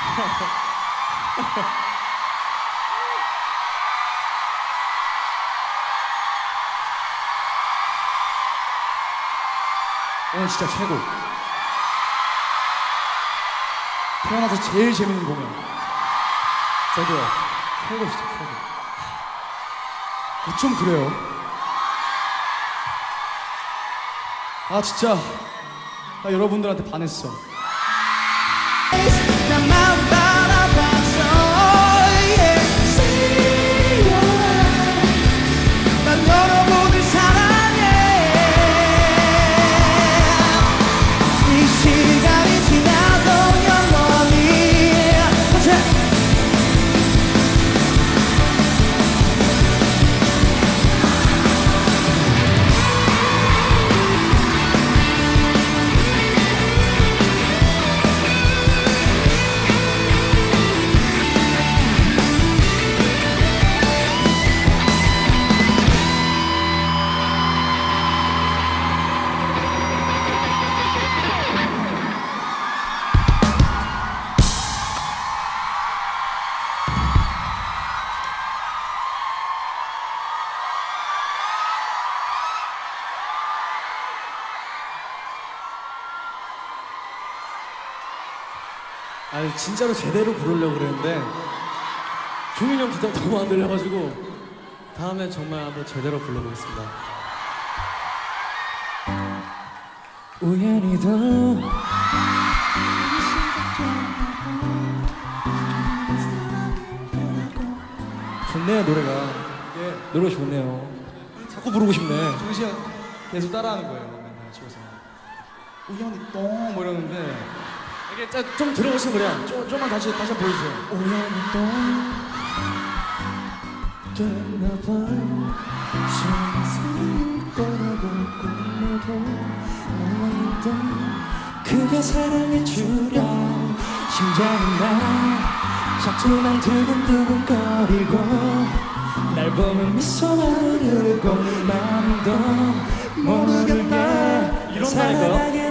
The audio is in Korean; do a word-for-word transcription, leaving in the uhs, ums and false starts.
오늘 진짜 최고. 태어나서 제일 재밌는 공연. 저도요. 최고 진짜 최고. 좀 그래요. 아 진짜 나 여러분들한테 반했어. 아니 진짜로 제대로 부르려고 그랬는데 종민이 형 기타 너무 안 들려가지고 다음에 정말 한번 제대로 불러보겠습니다. 우연히도 좋네요 노래가. 예. 노래가 좋네요. 자꾸 부르고 싶네. 정민 씨가 계속 따라하는 거예요 맨날 집에서. 우연히 똥뭐 이러는데 이게 좀 들어보시면 그래요. 좀, 좀만 다시 다시 한번 보여주세요. 우연히 또 됐나봐. 거라고 꿈에도 몰랐던 그게 사랑의 주력. 심장이 나 자꾸만 두근두근거리고 날 보면 미소만 흐르고 마음도 모르게 이런 거 아닌가요?